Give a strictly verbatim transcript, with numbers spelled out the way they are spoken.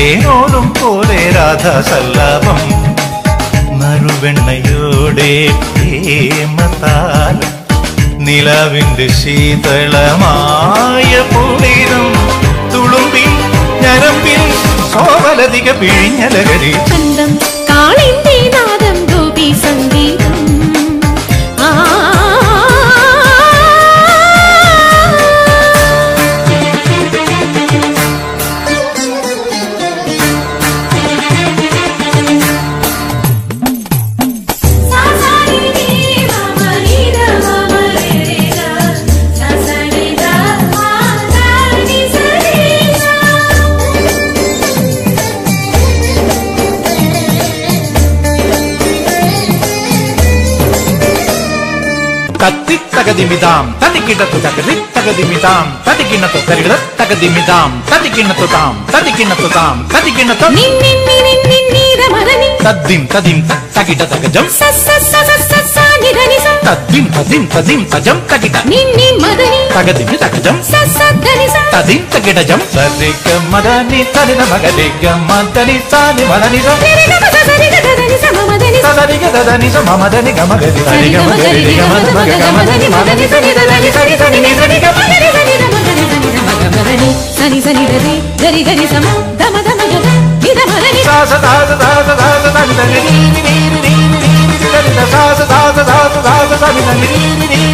തേനോടും പോലെ രാധാസല്ലാപം നറുവെണ്ണയോടെ പ്രേമതാലം നിലാവിന്റെ ശീതളമായ പൂളിനം തുളുമ്പിൽ ഞരമ്പിൽ സോവലധിക പിഴിഞ്ഞലകരി ചന്തം കാളിന്റെ നാദം ഗോപി സംഗീതം തകതിമിതാം തതിക്കിണത്തു തകതി തകതിമിതാം തതിക്കിണത്തു തരികിട തകതിമിതാം തതിക്കിണത്തു താം തതിക്കിണത്തു താം തതിക്കിണത്തു തദ്ദിം തദിം തകിട തകജം തദ്ദിം തദിം തദിം തജം തകിട തകതിമി തകജം തദിം തകിടജം സരിഗ മദനി തനിന മഗരിഗ മദനി താനി മദനി സരിഗ ദദനി സമ മദനി ഗമഗരി സരിഗ മഗരി ഗമദ മഗ ഗമദനി മദനി സനി ദദനി സരി സനി നി സരി ഗ മഗരി സനി ദ മഗരി സനി ദ മഗരി സനി സനി ദരി ദരി ഗരി സമ ദമ ദമ ഗ ഇദ മദനി സാ സ ദാ സ ദാ സ ദാ സ ദനി ദനി നി നി നി നി നി നി ദനി ദ സാ സ ദാ സ ദാ സ ദാ സ ദനി ദനി നി നി